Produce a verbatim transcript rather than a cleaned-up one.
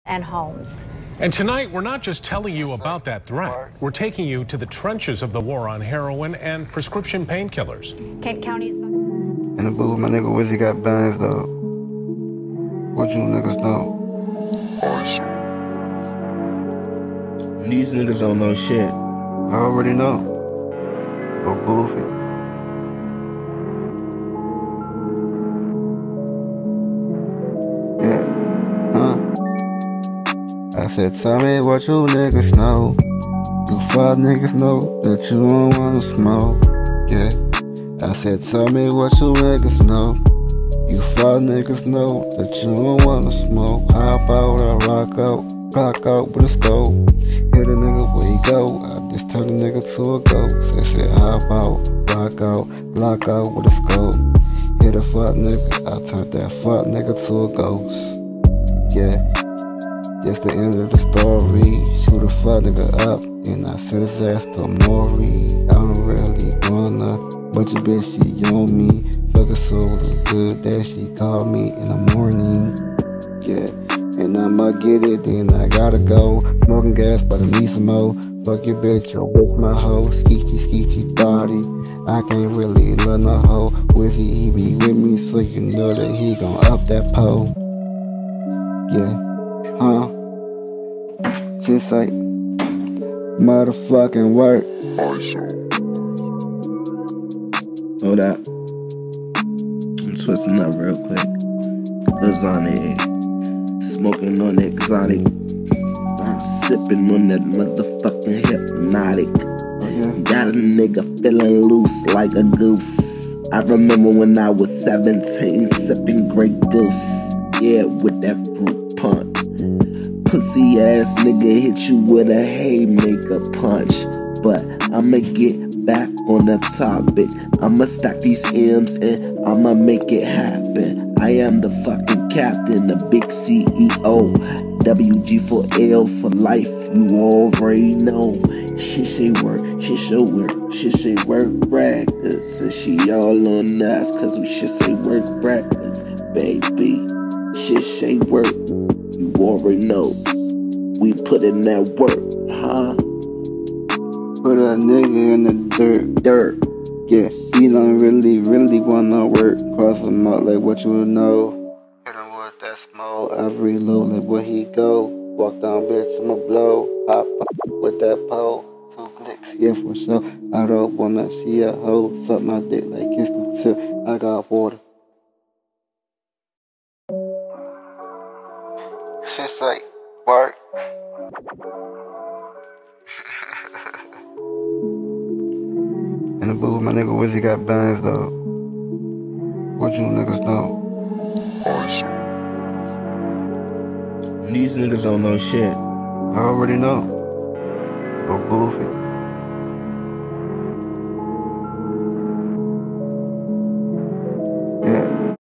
and homes. And tonight, we're not just telling you about that threat. We're taking you to the trenches of the war on heroin and prescription painkillers. Kent County's... In the booth, my nigga Wizzy got bands, though. What you niggas know? These niggas don't know shit. I already know. Go Goofy. Yeah. Huh? I said, tell me what you niggas know. You fuck niggas know that you don't wanna smoke. Yeah. I said, tell me what you niggas know. You fuck niggas know that you don't wanna smoke. Hop out, I rock out, clock out with a scope. Hit a nigga where he go. I just turn a nigga to a ghost. I said, hop out, rock out, block out with a scope. Hit a fuck nigga, I turned that fuck nigga to a ghost. Yeah, that's the end of the story. Shoot a fuck nigga up, and I set his ass to Nori. I don't really wanna, but your bitch, she on me. Fuck her so good that she called me in the morning. Yeah, and I'ma get it, then I gotta go. Smoking gas, but I need some more. Fuck your bitch, your bitch my hoe. Skeechy, skeechy body. I can't really love no hoe. Wizzy, he be with me, so you know that he gon' up that pole. Yeah, huh? Just like motherfucking work. Hold up. I'm twisting up real quick. Cause on it. Smoking on exotic. Sipping on that motherfucking hypnotic. Oh, yeah. Got a nigga feeling loose like a goose. I remember when I was seventeen, sipping Grey Goose. Yeah, with that fruit punch. Pussy ass nigga hit you with a haymaker punch. But I'ma get back on the topic. I'ma stack these M's and I'ma make it happen. I am the fucking captain, the big C E O. W G for L for life, you already know. She say work, she should work, she say work brackets. And she all on us, cause we should say work brackets, baby. She say work, you already know. We put in that work, huh? Put a nigga in the dirt, dirt. Yeah, he don't really, really wanna work. Cross him out like what you know. Hit him with that smoke, I reload like where he go. Walk down, bitch, I'ma blow. Hop up with that pole. Two clicks, yeah, for sure. I don't wanna see a hoe. Suck my dick like kiss the tip. I got water. Shit's like work. In the booth, my nigga Wizzy got bands, though. What you niggas know? These niggas don't know shit. I already know. Go Goofy.